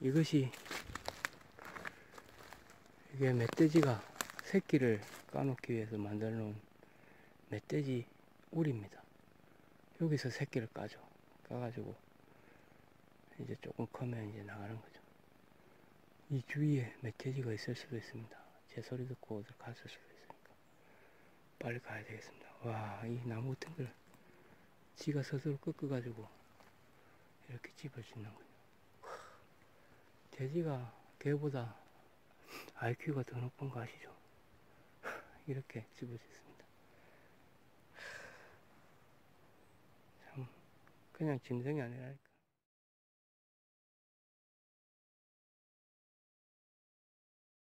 이것이, 이게 멧돼지가 새끼를 까놓기 위해서 만들어 놓은 멧돼지 울입니다. 여기서 새끼를 까죠. 까가지고 이제 조금 크면 이제 나가는 거죠. 이 주위에 멧돼지가 있을 수도 있습니다. 제 소리 듣고 어딜 갔을 수도 있으니까 빨리 가야 되겠습니다. 와, 이 나무 등을 지가 스스로 꺾어가지고 이렇게 집을 짓는군요. 돼지가 개보다 IQ가 더 높은 거 아시죠? 이렇게 집을 짓습니다. 참 그냥 짐승이 아니라